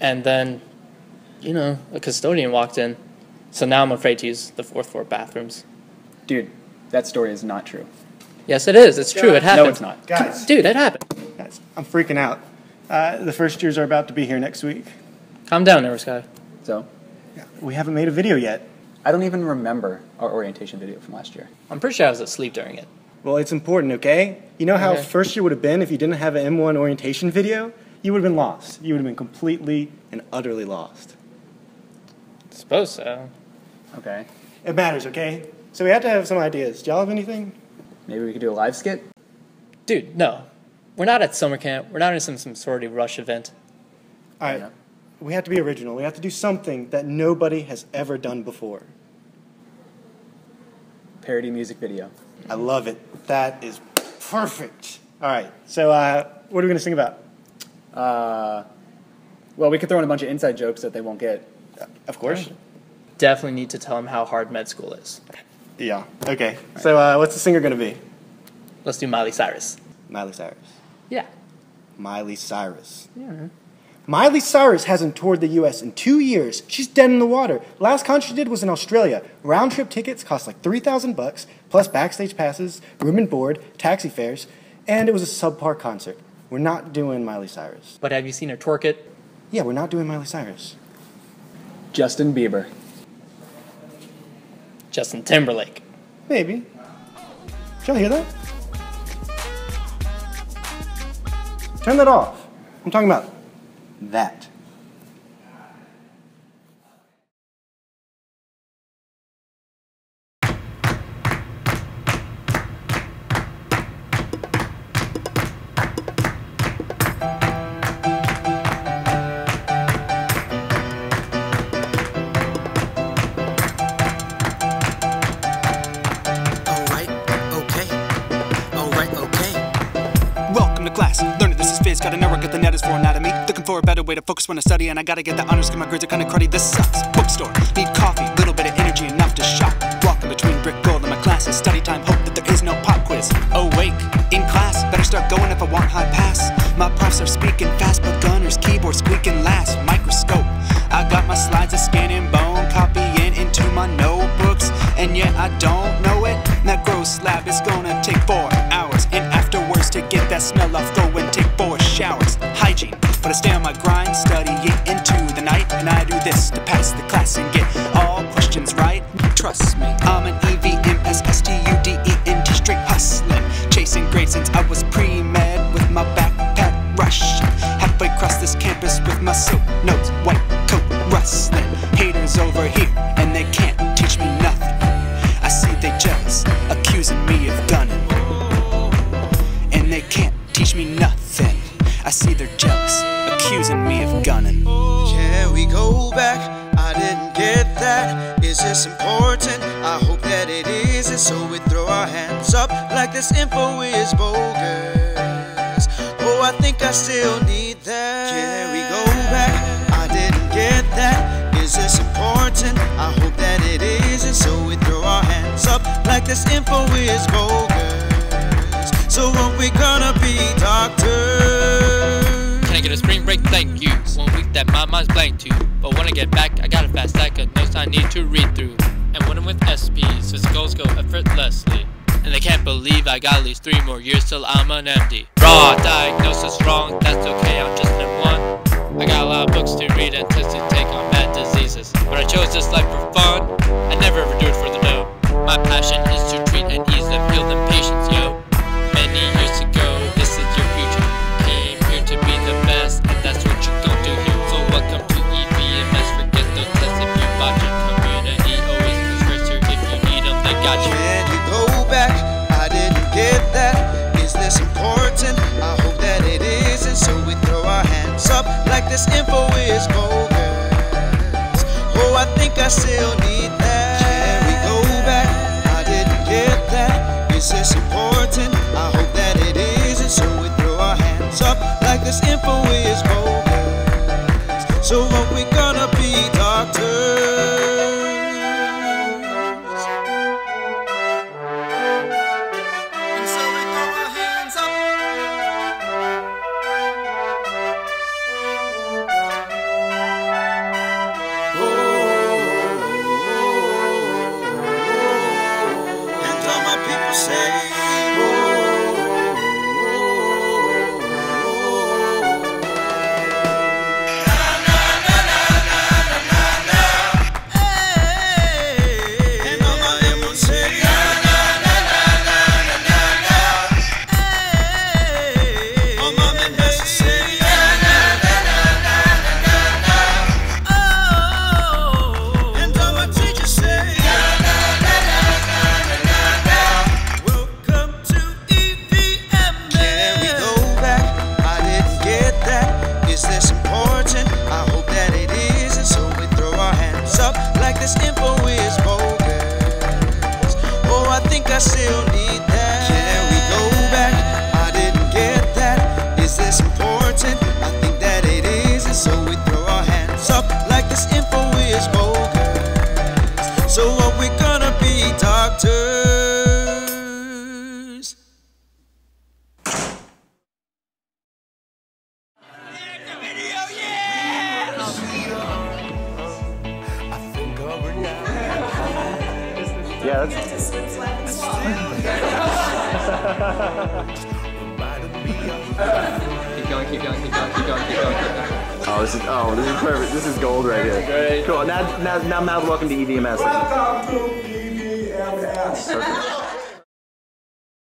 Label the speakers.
Speaker 1: And then, a custodian walked in. So now I'm afraid to use the 4th floor bathrooms.
Speaker 2: Dude, that story is not true.
Speaker 1: Yes, it is. It's true. It happened.
Speaker 2: No, it's not.
Speaker 3: Guys.
Speaker 1: Dude, it happened.
Speaker 3: Guys, I'm freaking out. The first years are about to be here next week.
Speaker 1: Calm down, Neurosky.
Speaker 2: So?
Speaker 3: Yeah, we haven't made a video yet.
Speaker 2: I don't even remember our orientation video from last year.
Speaker 1: I'm pretty sure I was asleep during it.
Speaker 3: Well, it's important, okay? You know how first year would have been if you didn't have an M1 orientation video? You would have been lost. You would have been completely and utterly lost.
Speaker 1: I suppose so.
Speaker 2: Okay.
Speaker 3: It matters, okay? So we have to have some ideas. Do y'all have anything?
Speaker 2: Maybe we could do a live skit?
Speaker 1: Dude, no. We're not at summer camp. We're not in some sorority rush event.
Speaker 3: All right. Yeah. We have to be original. We have to do something that nobody has ever done before.
Speaker 2: Parody music video.
Speaker 3: I love it. That is perfect. All right. So what are we going to sing about?
Speaker 2: Well, we could throw in a bunch of inside jokes that they won't get.
Speaker 3: Of course.
Speaker 1: Definitely need to tell them how hard med school is.
Speaker 3: Yeah. Okay. Right. So what's the singer going to be?
Speaker 1: Let's do Miley Cyrus.
Speaker 3: Miley Cyrus.
Speaker 1: Yeah.
Speaker 3: Miley Cyrus.
Speaker 1: Yeah.
Speaker 3: Miley Cyrus hasn't toured the U.S. in 2 years. She's dead in the water. Last concert she did was in Australia. Round-trip tickets cost like $3,000, plus backstage passes, room and board, taxi fares, and it was a subpar concert. We're not doing Miley Cyrus.
Speaker 1: But have you seen her twerk it?
Speaker 3: Yeah, we're not doing Miley Cyrus.
Speaker 2: Justin Bieber.
Speaker 1: Justin Timberlake.
Speaker 3: Maybe. Did y'all hear that? Turn that off. I'm talking about that.
Speaker 4: Got a neuro, get the net is for anatomy. Looking for a better way to focus when I study, and I gotta get the honors, cause my grades are kinda cruddy. This sucks. Bookstore, need coffee, little bit of energy, enough to shop. Walking between Brickell and my classes, study time, hope that there is no pop quiz. Awake, in class, better start going if I want high pass. My profs are speaking fast, but gunners, keyboard squeaking last. Microscope, I got my slides of skin and bone, copying into my notebooks, and yet I don't know it. That gross lab is gonna take 4 hours, and afterwards to get that smell off, go and take 4 showers. Hygiene, but I stay on my grind, studying into the night, and I do this to pass the class and get all questions right. Trust me, I'm an EVMSSTUDENT, straight hustling, chasing grades since I was pre-med with my backpack rushing, halfway across this campus with my silk notes, white coat rustling. Haters over here, and they can't teach me nothing. I see they jealous, accusing me of gunning, and they can't teach me nothing. I see they're jealous, accusing me of gunning.
Speaker 5: Can we go back? I didn't get that. Is this important? I hope that it is. And so we throw our hands up like this info is bogus. Oh, I think I still need that. Can we go back? I didn't get that. Is this important? I hope that it is. And so we throw our hands up like this info is bogus. So are we gonna be doctors?
Speaker 6: Can I get a spring break? Thank you. 1 week that my mind's blank too. But when I get back, I got a fast stack of notes I need to read through. And when I'm with SPs, physicals go effortlessly. And they can't believe I got at least 3 more years till I'm an MD. Raw diagnosis wrong, that's okay, I'm just an M1. I got a lot of books to read and tests to take on bad diseases. But I chose this life for fun, I never ever do it for the dough. My passion is to treat and ease them, heal them patients, yo. Many years ago, this is your future. Came here to be the best, and that's what you're gonna do here. So welcome to EVMS, forget those tests if you bought your community. Always comes first here, if you need them, they got you.
Speaker 5: Can you go back? I didn't get that. Is this important? I hope that it is. And so we throw our hands up like this info is bogus. Oh, I think I still need that. Can we go back? I didn't get that. Is this important? I hope that it is. And so we throw our hands up like this info is bogus. So are we gonna be doctors?
Speaker 7: Yeah, that's...
Speaker 1: Keep going, keep going, keep going, keep going, keep going, keep going.
Speaker 7: Oh, this is perfect. This is gold right here.
Speaker 1: Great.
Speaker 7: Cool. Now mouth welcome to EVMS.
Speaker 8: Welcome to EVMS.
Speaker 7: Perfect.